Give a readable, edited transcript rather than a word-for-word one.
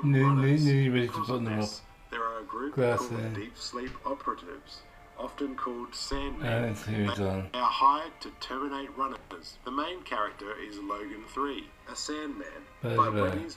runners. Ready to Because put of them up. this, there are a group Grass called there. deep sleep operatives, often called Sandmen. And it's here done. They are hired to terminate runners. The main character is Logan 3, a Sandman, but when his